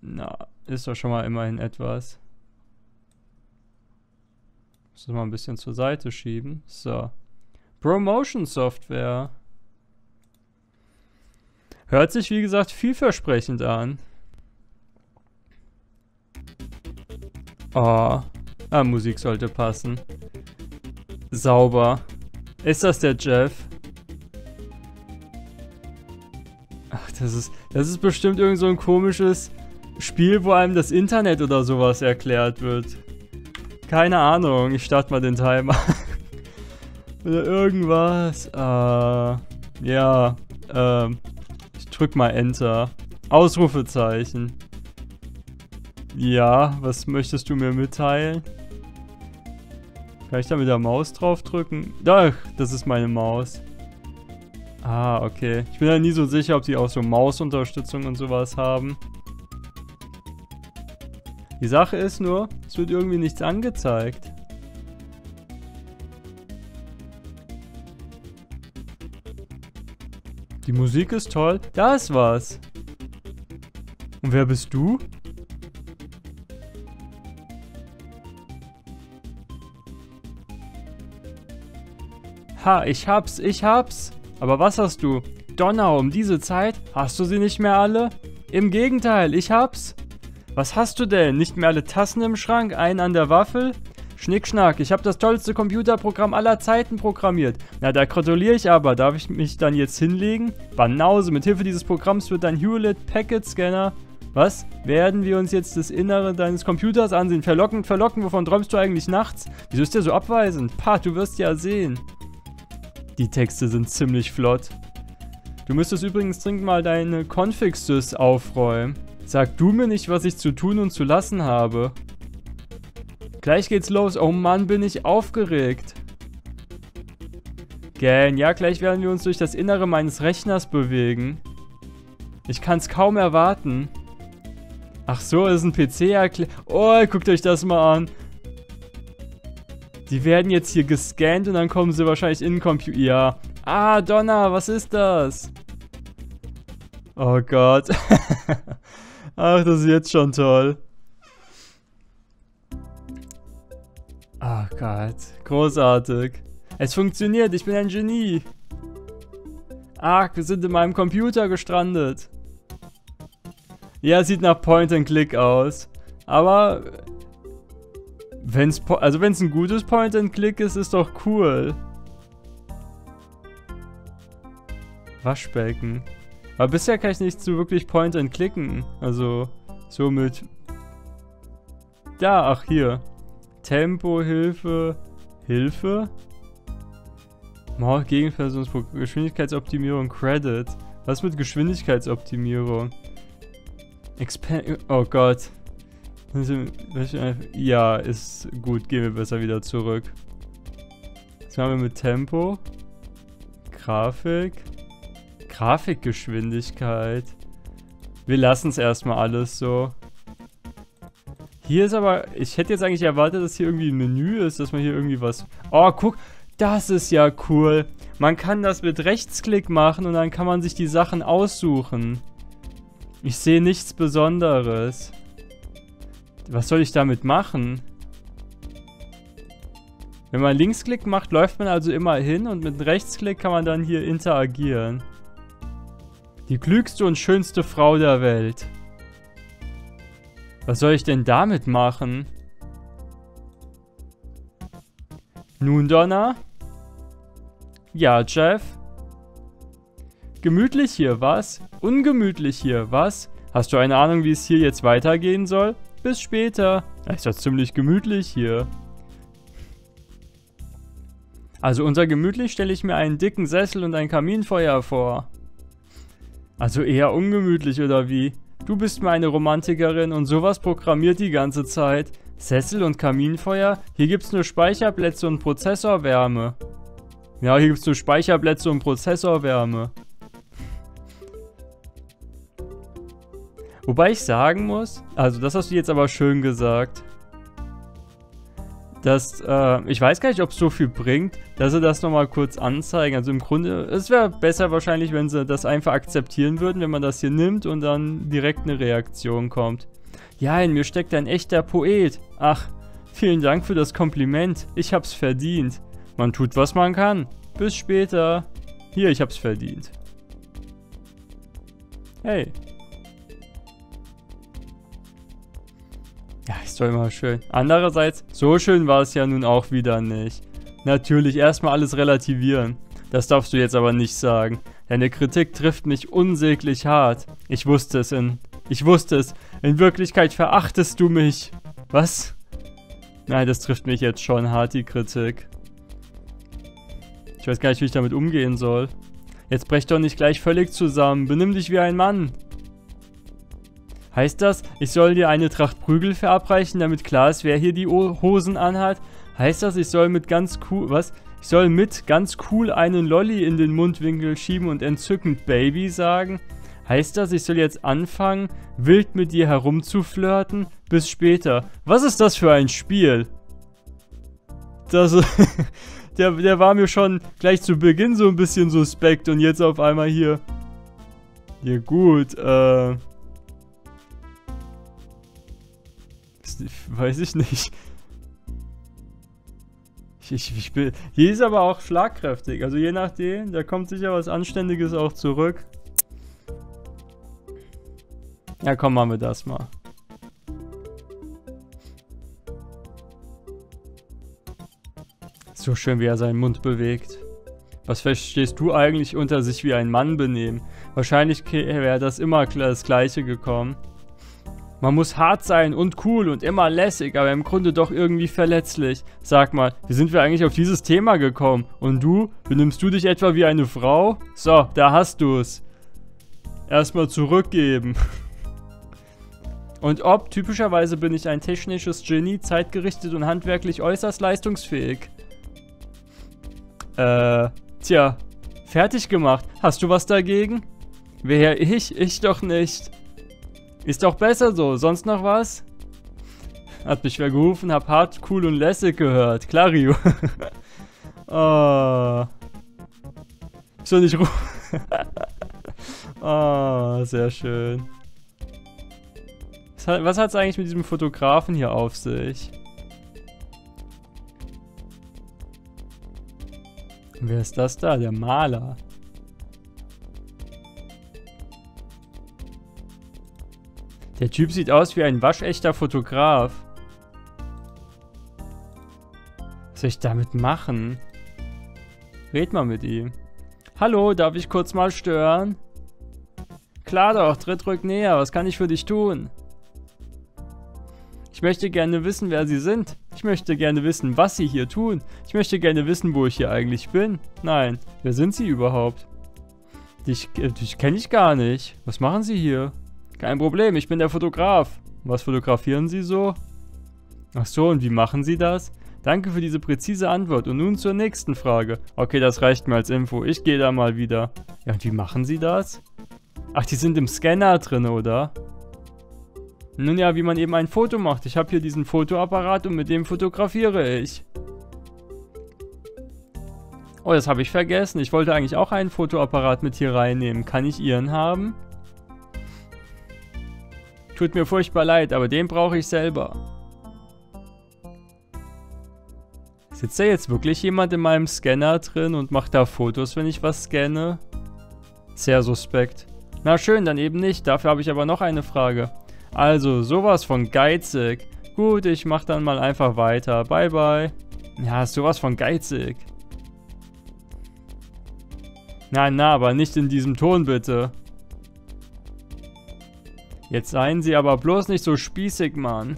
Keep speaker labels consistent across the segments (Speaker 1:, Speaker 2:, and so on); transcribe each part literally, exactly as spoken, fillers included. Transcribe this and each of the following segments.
Speaker 1: Na, ist doch schon mal immerhin etwas. Muss das mal ein bisschen zur Seite schieben. So. Promotion Software. Hört sich, wie gesagt, vielversprechend an. Oh. Ah, Musik sollte passen. Sauber. Ist das der Jeff? Ach, das ist, das ist bestimmt irgend so ein komisches Spiel, wo einem das Internet oder sowas erklärt wird. Keine Ahnung, ich starte mal den Timer. Oder irgendwas. Äh, ja, ähm, ich drück mal Enter. Ausrufezeichen. Ja, was möchtest du mir mitteilen? Kann ich da mit der Maus draufdrücken? Ach, das ist meine Maus. Ah, okay. Ich bin ja nie so sicher, ob die auch so Mausunterstützung und sowas haben. Die Sache ist nur, es wird irgendwie nichts angezeigt. Die Musik ist toll. Da ist was. Und wer bist du? Ha, ich hab's, ich hab's. Aber was hast du? Donner, um diese Zeit? Hast du sie nicht mehr alle? Im Gegenteil, ich hab's. Was hast du denn? Nicht mehr alle Tassen im Schrank? Einen an der Waffel? Schnickschnack, ich habe das tollste Computerprogramm aller Zeiten programmiert. Na, da gratuliere ich aber. Darf ich mich dann jetzt hinlegen? Banause, mit Hilfe dieses Programms wird dein Hewlett Packet Scanner... Was? Werden wir uns jetzt das Innere deines Computers ansehen? Verlockend, verlockend, wovon träumst du eigentlich nachts? Wieso ist der so abweisend? Pah, du wirst ja sehen. Die Texte sind ziemlich flott. Du müsstest übrigens dringend mal deine Config-Sys aufräumen. Sag du mir nicht, was ich zu tun und zu lassen habe. Gleich geht's los. Oh Mann, bin ich aufgeregt. Gang, ja, gleich werden wir uns durch das Innere meines Rechners bewegen. Ich kann's kaum erwarten. Ach so, ist ein P C erklärt. Oh, guckt euch das mal an. Die werden jetzt hier gescannt und dann kommen sie wahrscheinlich in den Computer. Ja. Ah, Donner, was ist das? Oh Gott. Ach, das ist jetzt schon toll. Oh Gott, großartig. Es funktioniert, ich bin ein Genie. Ach, wir sind in meinem Computer gestrandet. Ja, sieht nach Point and Click aus. Aber wenn's also wenn es ein gutes Point and Click ist, ist doch cool. Waschbecken. Aber bisher kann ich nicht so wirklich Point and Clicken. Also so mit. Da, ach hier. Tempo, Hilfe. Hilfe? Gegenpersonsprogramm. Geschwindigkeitsoptimierung, Credit. Was mit Geschwindigkeitsoptimierung? Expand. Oh Gott. Ja, ist gut. Gehen wir besser wieder zurück. Was haben wir mit Tempo? Grafik. Grafikgeschwindigkeit. Wir lassen es erstmal alles so. Hier ist aber, ich hätte jetzt eigentlich erwartet, dass hier irgendwie ein Menü ist, dass man hier irgendwie was... Oh, guck, das ist ja cool. Man kann das mit Rechtsklick machen und dann kann man sich die Sachen aussuchen. Ich sehe nichts Besonderes. Was soll ich damit machen? Wenn man Linksklick macht, läuft man also immer hin und mit Rechtsklick kann man dann hier interagieren. Die klügste und schönste Frau der Welt. Was soll ich denn damit machen? Nun, Donner? Ja, Jeff? Gemütlich hier, was? Ungemütlich hier, was? Hast du eine Ahnung, wie es hier jetzt weitergehen soll? Bis später. Ist ja ziemlich gemütlich hier. Also unter gemütlich stelle ich mir einen dicken Sessel und ein Kaminfeuer vor. Also eher ungemütlich, oder wie? Du bist mir eine Romantikerin und sowas programmiert die ganze Zeit. Sessel und Kaminfeuer? Hier gibt's nur Speicherplätze und Prozessorwärme. Ja, hier gibt's nur Speicherplätze und Prozessorwärme. Wobei ich sagen muss, also das hast du jetzt aber schön gesagt, dass, äh, ich weiß gar nicht, ob es so viel bringt, dass sie das nochmal kurz anzeigen. Also im Grunde, es wäre besser wahrscheinlich, wenn sie das einfach akzeptieren würden, wenn man das hier nimmt und dann direkt eine Reaktion kommt. Ja, in mir steckt ein echter Poet. Ach, vielen Dank für das Kompliment. Ich hab's verdient. Man tut, was man kann. Bis später. Hier, ich hab's verdient. Hey. Ja, ist doch immer schön. Andererseits, so schön war es ja nun auch wieder nicht. Natürlich, erstmal alles relativieren. Das darfst du jetzt aber nicht sagen. Deine Kritik trifft mich unsäglich hart. Ich wusste es in... Ich wusste es. In Wirklichkeit verachtest du mich. Was? Nein, das trifft mich jetzt schon hart, die Kritik. Ich weiß gar nicht, wie ich damit umgehen soll. Jetzt brech doch nicht gleich völlig zusammen. Benimm dich wie ein Mann. Heißt das, ich soll dir eine Tracht Prügel verabreichen, damit klar ist, wer hier die o Hosen anhat? Heißt das, ich soll mit ganz cool... Was? Ich soll mit ganz cool einen Lolli in den Mundwinkel schieben und entzückend Baby sagen? Heißt das, ich soll jetzt anfangen, wild mit dir herumzuflirten? Bis später. Was ist das für ein Spiel? Das... Der, der war mir schon gleich zu Beginn so ein bisschen suspekt und jetzt auf einmal hier. Ja gut, äh... Weiß ich nicht. Ich, ich, ich bin... Hier ist aber auch schlagkräftig. Also je nachdem, da kommt sicher was Anständiges auch zurück. Ja komm, machen wir das mal. So schön, wie er seinen Mund bewegt. Was verstehst du eigentlich unter sich wie ein Mann benehmen? Wahrscheinlich wäre das immer das Gleiche gekommen. Man muss hart sein und cool und immer lässig, aber im Grunde doch irgendwie verletzlich. Sag mal, wie sind wir eigentlich auf dieses Thema gekommen? Und du? Benimmst du dich etwa wie eine Frau? So, da hast du's. Erstmal zurückgeben. Und ob, typischerweise bin ich ein technisches Genie, zeitgerichtet und handwerklich äußerst leistungsfähig. Äh, tja, fertig gemacht. Hast du was dagegen? Wer ich? Ich doch nicht. Ist doch besser so. Sonst noch was? Hat mich wer gerufen, hab hart, cool und lässig gehört. Clario. Oh. Soll nicht rufen? Oh, sehr schön. Was hat es eigentlich mit diesem Fotografen hier auf sich? Wer ist das da? Der Maler. Der Typ sieht aus wie ein waschechter Fotograf. Was soll ich damit machen? Red mal mit ihm. Hallo, darf ich kurz mal stören? Klar doch, tritt ruhig näher. Was kann ich für dich tun? Ich möchte gerne wissen, wer Sie sind. Ich möchte gerne wissen, was Sie hier tun. Ich möchte gerne wissen, wo ich hier eigentlich bin. Nein, wer sind Sie überhaupt? Dich, dich kenne ich gar nicht. Was machen Sie hier? Kein Problem, ich bin der Fotograf. Was fotografieren Sie so? Ach so, und wie machen Sie das? Danke für diese präzise Antwort. Und nun zur nächsten Frage. Okay, das reicht mir als Info. Ich gehe da mal wieder. Ja, und wie machen Sie das? Ach, die sind im Scanner drin, oder? Nun ja, wie man eben ein Foto macht. Ich habe hier diesen Fotoapparat und mit dem fotografiere ich. Oh, das habe ich vergessen. Ich wollte eigentlich auch einen Fotoapparat mit hier reinnehmen. Kann ich Ihren haben? Tut mir furchtbar leid, aber den brauche ich selber. Sitzt da jetzt wirklich jemand in meinem Scanner drin und macht da Fotos, wenn ich was scanne? Sehr suspekt. Na schön, dann eben nicht. Dafür habe ich aber noch eine Frage. Also, sowas von geizig. Gut, ich mach dann mal einfach weiter. Bye, bye. Ja, sowas von geizig. Nein, na, aber nicht in diesem Ton, bitte. Jetzt seien Sie aber bloß nicht so spießig, Mann.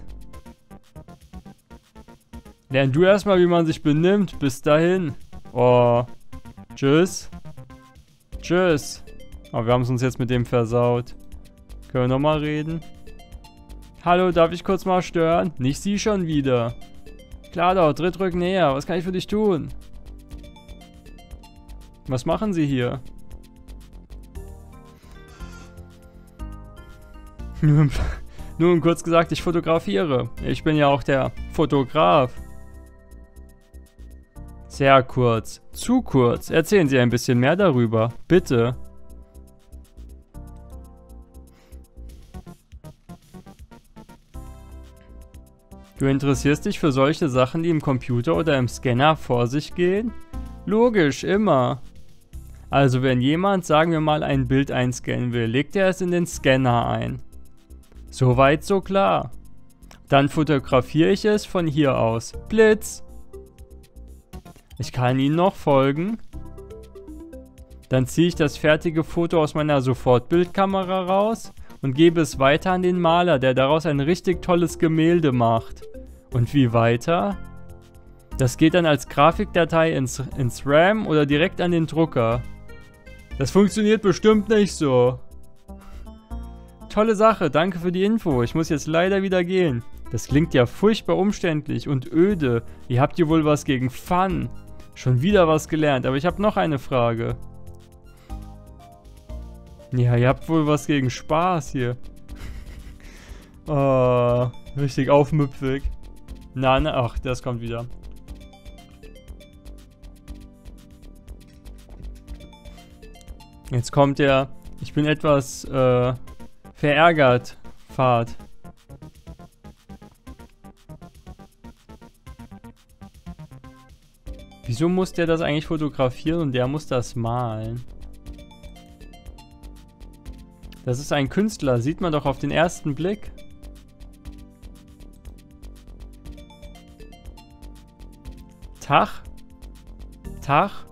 Speaker 1: Lern du erstmal, wie man sich benimmt. Bis dahin. Oh. Tschüss. Tschüss. Aber wir haben es uns jetzt mit dem versaut. Können wir nochmal reden? Hallo, darf ich kurz mal stören? Nicht Sie schon wieder. Klar doch, tritt ruhig näher. Was kann ich für dich tun? Was machen Sie hier? Nun, kurz gesagt, ich fotografiere. Ich bin ja auch der Fotograf. Sehr kurz. Zu kurz. Erzählen Sie ein bisschen mehr darüber. Bitte. Du interessierst dich für solche Sachen, die im Computer oder im Scanner vor sich gehen? Logisch, immer. Also wenn jemand, sagen wir mal, ein Bild einscannen will, legt er es in den Scanner ein. Soweit so klar. Dann fotografiere ich es von hier aus. Blitz! Ich kann Ihnen noch folgen. Dann ziehe ich das fertige Foto aus meiner Sofortbildkamera raus und gebe es weiter an den Maler, der daraus ein richtig tolles Gemälde macht. Und wie weiter? Das geht dann als Grafikdatei ins, ins RAM oder direkt an den Drucker. Das funktioniert bestimmt nicht so. Tolle Sache, danke für die Info. Ich muss jetzt leider wieder gehen. Das klingt ja furchtbar umständlich und öde. Ihr habt hier wohl was gegen Fun. Schon wieder was gelernt, aber ich habe noch eine Frage. Ja, ihr habt wohl was gegen Spaß hier. Oh, richtig aufmüpfig. Na, na, ach, das kommt wieder. Jetzt kommt der, ich bin etwas äh, verärgert, Pfad. Wieso muss der das eigentlich fotografieren und der muss das malen? Das ist ein Künstler, sieht man doch auf den ersten Blick. Tag? Tag?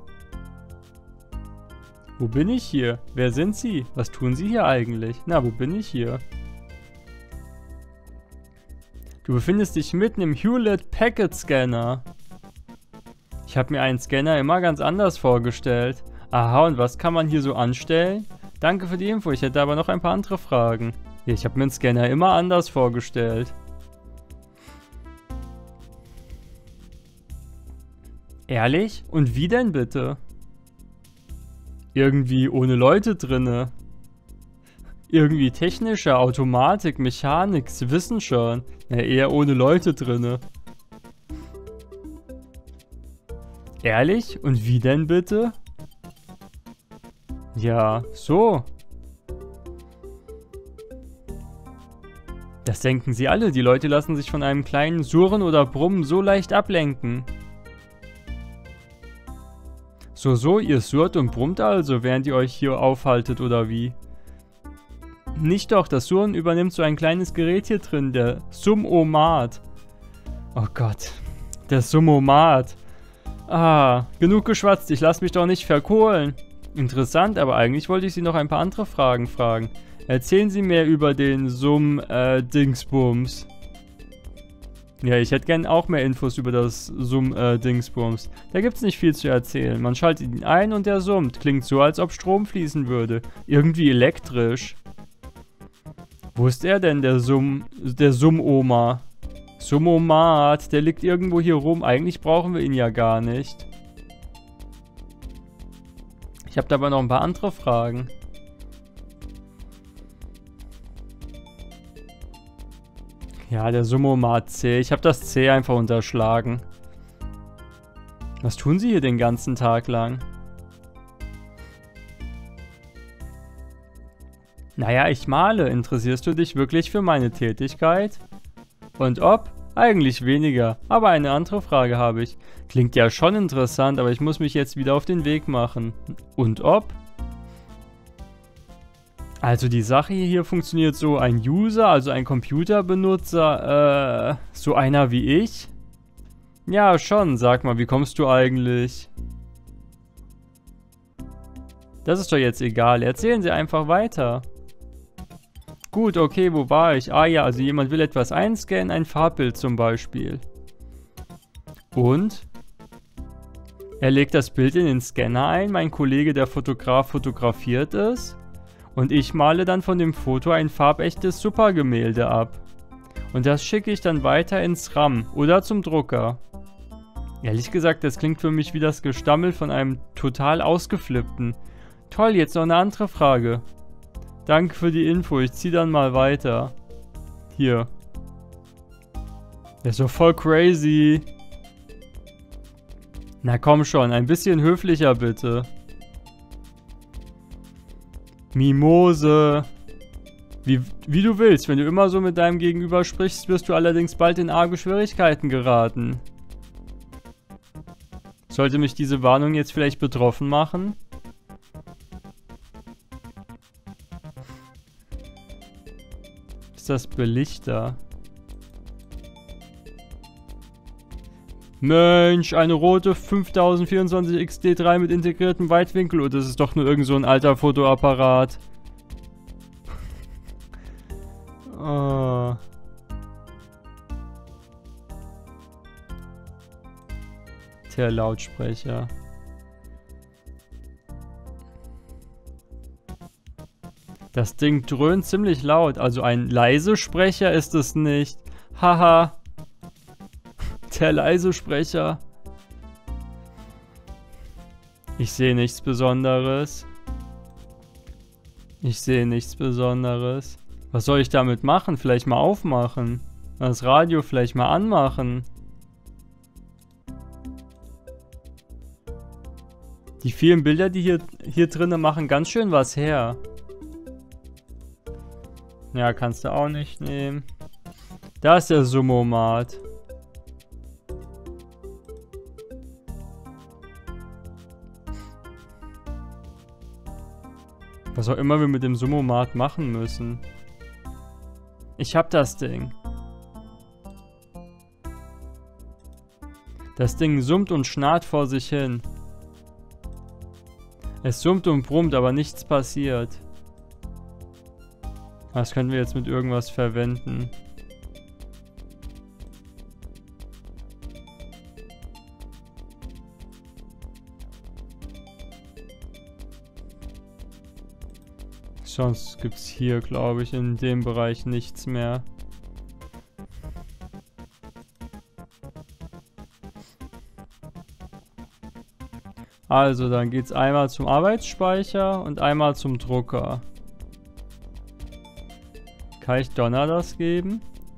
Speaker 1: Wo bin ich hier? Wer sind Sie? Was tun Sie hier eigentlich? Na, wo bin ich hier? Du befindest dich mitten im Hewlett Packard Scanner. Ich habe mir einen Scanner immer ganz anders vorgestellt. Aha, und was kann man hier so anstellen? Danke für die Info, ich hätte aber noch ein paar andere Fragen. Ja, ich habe mir einen Scanner immer anders vorgestellt. Ehrlich? Und wie denn bitte? Irgendwie ohne Leute drinne. Irgendwie technische Automatik, Mechanik, Sie wissen schon. Ja, eher ohne Leute drinne. Ehrlich? Und wie denn bitte? Ja, so. Das denken Sie alle. Die Leute lassen sich von einem kleinen Surren oder Brummen so leicht ablenken. So, so, ihr surrt und brummt also, während ihr euch hier aufhaltet, oder wie? Nicht doch, das Surren übernimmt so ein kleines Gerät hier drin, der Summomat. Oh Gott, der Summomat. Ah, genug geschwatzt, ich lasse mich doch nicht verkohlen. Interessant, aber eigentlich wollte ich Sie noch ein paar andere Fragen fragen. Erzählen Sie mehr über den Summ-Dingsbums. Äh, ja, ich hätte gern auch mehr Infos über das Summ-Dingsbums. Äh, da gibt's nicht viel zu erzählen. Man schaltet ihn ein und er summt. Klingt so, als ob Strom fließen würde. Irgendwie elektrisch. Wo ist er denn, der Summ... der Summoma? Summomat, der liegt irgendwo hier rum. Eigentlich brauchen wir ihn ja gar nicht. Ich habe da aber noch ein paar andere Fragen. Ja, der Summomat C. Ich habe das C einfach unterschlagen. Was tun Sie hier den ganzen Tag lang? Naja, ich male. Interessierst du dich wirklich für meine Tätigkeit? Und ob? Eigentlich weniger. Aber eine andere Frage habe ich. Klingt ja schon interessant, aber ich muss mich jetzt wieder auf den Weg machen. Und ob? Also die Sache hier funktioniert so, ein User, also ein Computerbenutzer, äh, so einer wie ich? Ja, schon. Sag mal, wie kommst du eigentlich? Das ist doch jetzt egal. Erzählen Sie einfach weiter. Gut, okay, wo war ich? Ah ja, also jemand will etwas einscannen, ein Farbbild zum Beispiel. Und? Er legt das Bild in den Scanner ein, mein Kollege, der Fotograf, fotografiert es. Und ich male dann von dem Foto ein farbechtes Supergemälde ab. Und das schicke ich dann weiter ins RAM oder zum Drucker. Ehrlich gesagt, das klingt für mich wie das Gestammel von einem total ausgeflippten. Toll, jetzt noch eine andere Frage. Danke für die Info, ich ziehe dann mal weiter. Hier. Der ist doch voll crazy. Na komm schon, ein bisschen höflicher bitte. Mimose. Wie, wie du willst. Wenn du immer so mit deinem Gegenüber sprichst, wirst du allerdings bald in arge Schwierigkeiten geraten. Sollte mich diese Warnung jetzt vielleicht betroffen machen? Ist das Belichter? Mensch, eine rote fünftausendvierundzwanzig X D drei mit integriertem Weitwinkel. Und das ist doch nur irgend so ein alter Fotoapparat. Oh. Der Lautsprecher. Das Ding dröhnt ziemlich laut. Also ein leise Sprecher ist es nicht. Haha. Der leise Sprecher. Ich sehe nichts Besonderes. Ich sehe nichts Besonderes. Was soll ich damit machen? Vielleicht mal aufmachen. Das Radio vielleicht mal anmachen. Die vielen Bilder, die hier, hier drinnen machen, ganz schön was her. Ja, kannst du auch nicht nehmen. Da ist der Summomat. Was auch immer wir mit dem Summomat machen müssen. Ich hab das Ding. Das Ding summt und schnarrt vor sich hin. Es summt und brummt, aber nichts passiert. Das können wir jetzt mit irgendwas verwenden. Sonst gibt es hier, glaube ich, in dem Bereich nichts mehr. Also, dann geht es einmal zum Arbeitsspeicher und einmal zum Drucker. Kann ich Donner das geben?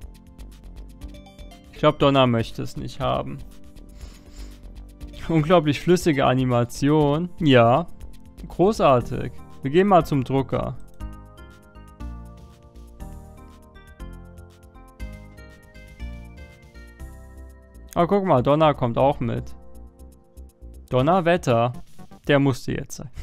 Speaker 1: Ich glaube, Donner möchte es nicht haben. Unglaublich flüssige Animation. Ja, großartig. Wir gehen mal zum Drucker. Ah, guck mal, Donner kommt auch mit. Donnerwetter. Der musste jetzt sein.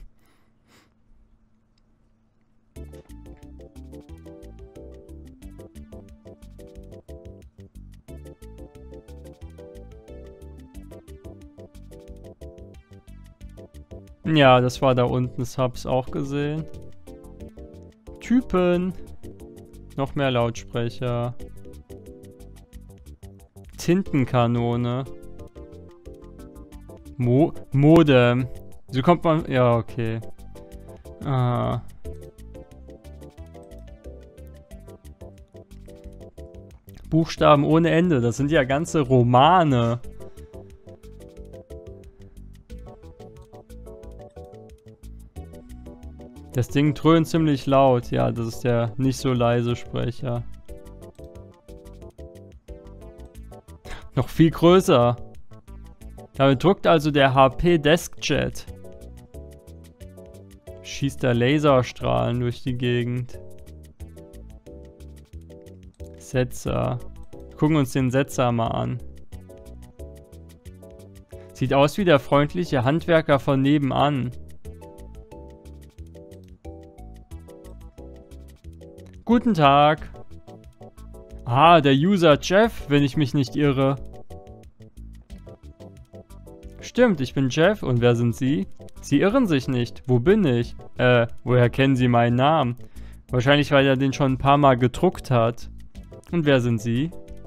Speaker 1: Ja, das war da unten. Das hab's auch gesehen. Typen. Noch mehr Lautsprecher. Tintenkanone. Mo Modem. So kommt man... Ja, okay. Ah. Buchstaben ohne Ende. Das sind ja ganze Romane. Das Ding dröhnt ziemlich laut. Ja, das ist der nicht so leise Sprecher. Noch viel größer. Damit druckt also der H P Deskjet. Schießt da Laserstrahlen durch die Gegend. Setzer. Wir gucken uns den Setzer mal an. Sieht aus wie der freundliche Handwerker von nebenan. Guten Tag. Ah, der User Jeff, wenn ich mich nicht irre. Stimmt, ich bin Jeff. Und wer sind Sie? Sie irren sich nicht. Wo bin ich? Äh, woher kennen Sie meinen Namen? Wahrscheinlich, weil er den schon ein paar Mal gedruckt hat. Und wer sind Sie?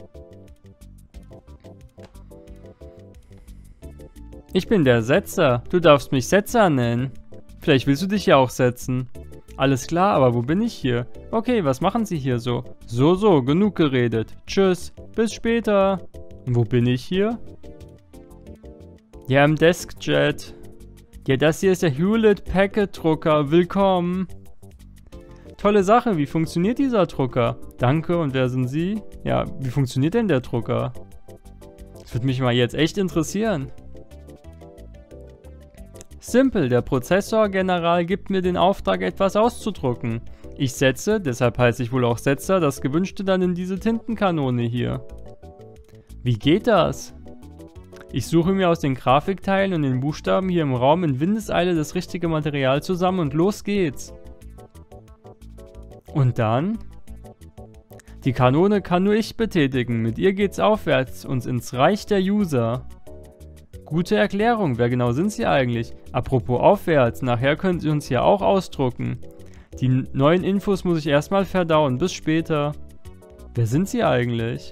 Speaker 1: Ich bin der Setzer. Du darfst mich Setzer nennen. Vielleicht willst du dich ja auch setzen. Alles klar, aber wo bin ich hier? Okay, was machen Sie hier so? So, so, genug geredet. Tschüss, bis später. Und wo bin ich hier? Ja, im Deskjet. Ja, das hier ist der Hewlett Packard Drucker. Willkommen. Tolle Sache, wie funktioniert dieser Drucker? Danke, und wer sind Sie? Ja, wie funktioniert denn der Drucker? Das würde mich mal jetzt echt interessieren. Simpel, der Prozessor-General gibt mir den Auftrag, etwas auszudrucken. Ich setze, deshalb heiße ich wohl auch Setzer, das Gewünschte dann in diese Tintenkanone hier. Wie geht das? Ich suche mir aus den Grafikteilen und den Buchstaben hier im Raum in Windeseile das richtige Material zusammen und los geht's. Und dann? Die Kanone kann nur ich betätigen, mit ihr geht's aufwärts und ins Reich der User. Gute Erklärung, wer genau sind sie eigentlich? Apropos aufwärts, nachher können sie uns ja auch ausdrucken. Die neuen Infos muss ich erstmal verdauen, bis später. Wer sind sie eigentlich?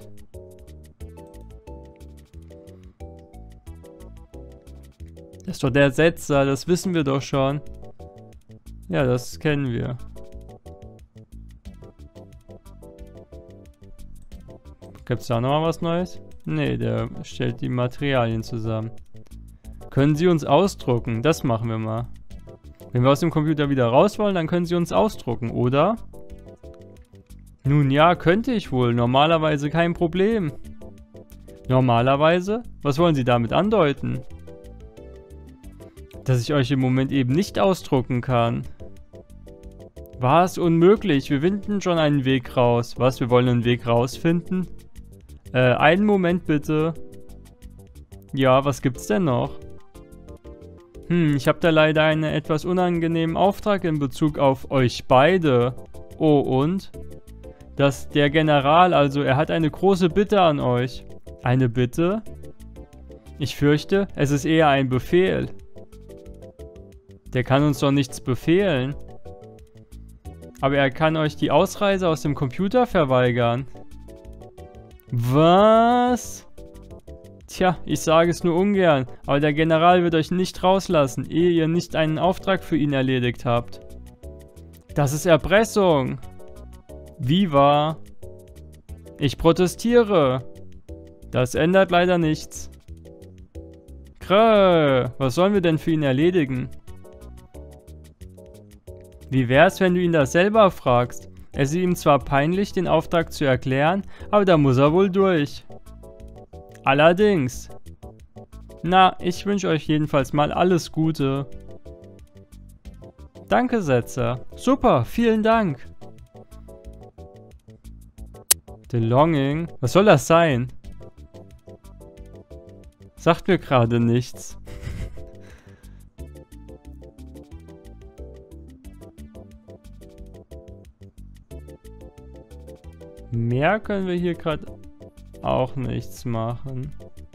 Speaker 1: Das ist doch der Setzer, das wissen wir doch schon. Ja, das kennen wir. Gibt's da noch mal was Neues? Nee, der stellt die Materialien zusammen. Können Sie uns ausdrucken? Das machen wir mal. Wenn wir aus dem Computer wieder raus wollen, dann können Sie uns ausdrucken, oder? Nun ja, könnte ich wohl. Normalerweise kein Problem. Normalerweise? Was wollen Sie damit andeuten? Dass ich euch im Moment eben nicht ausdrucken kann. Was? Unmöglich. Wir finden schon einen Weg raus. Was? Wir wollen einen Weg rausfinden? Äh, einen Moment bitte. Ja, was gibt's denn noch? Hm, ich habe da leider einen etwas unangenehmen Auftrag in Bezug auf euch beide. Oh, und? Dass der General, also er hat eine große Bitte an euch. Eine Bitte? Ich fürchte, es ist eher ein Befehl. Der kann uns doch nichts befehlen. Aber er kann euch die Ausreise aus dem Computer verweigern. Was? Tja, ich sage es nur ungern, aber der General wird euch nicht rauslassen, ehe ihr nicht einen Auftrag für ihn erledigt habt. Das ist Erpressung. Viva. Ich protestiere. Das ändert leider nichts. Krö, was sollen wir denn für ihn erledigen? Wie wär's, wenn du ihn das selber fragst? Es ist ihm zwar peinlich, den Auftrag zu erklären, aber da muss er wohl durch. Allerdings. Na, ich wünsche euch jedenfalls mal alles Gute. Danke, Setzer. Super, vielen Dank. DeLonging? Was soll das sein? Sagt mir gerade nichts. Mehr können wir hier gerade auch nichts machen.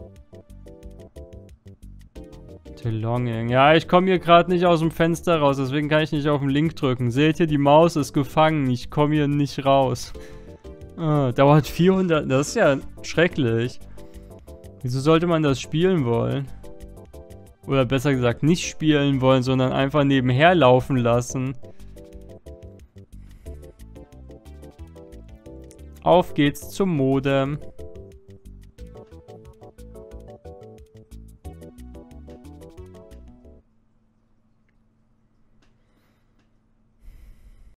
Speaker 1: DeLonging. Ja, ich komme hier gerade nicht aus dem Fenster raus, deswegen kann ich nicht auf den Link drücken. Seht ihr, die Maus ist gefangen. Ich komme hier nicht raus. Ah, dauert vierhundert. Das ist ja schrecklich. Wieso sollte man das spielen wollen? Oder besser gesagt, nicht spielen wollen, sondern einfach nebenher laufen lassen. Auf geht's zum Modem.